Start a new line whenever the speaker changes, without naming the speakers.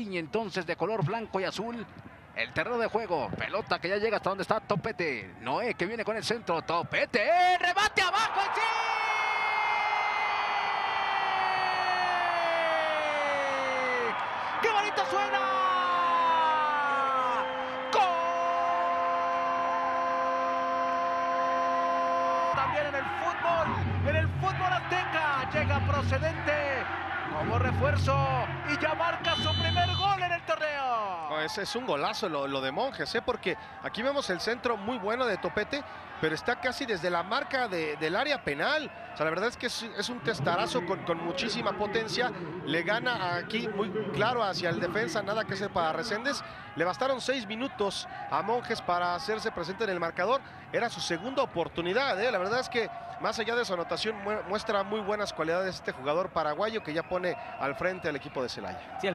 tiñe entonces de color blanco y azul el terreno de juego. Pelota que ya llega hasta donde está Topete. Noé que viene con el centro. Topete, rebate abajo. ¡Sí! ¡Qué bonito suena! ¡Gol! También en el fútbol azteca llega procedente como refuerzo y ya marca su primer gol en el torneo.
No, ese es un golazo lo de Monjes, porque aquí vemos el centro muy bueno de Topete, pero está casi desde la marca del área penal. O sea, la verdad es que es un testarazo con muchísima potencia. Le gana aquí muy claro hacia el defensa, nada que hacer para Reséndez. Le bastaron 6 minutos a Monjes para hacerse presente en el marcador. Era su segunda oportunidad, La verdad es que más allá de su anotación muestra muy buenas cualidades este jugador paraguayo que ya pone al frente al equipo de Celaya.
Sí,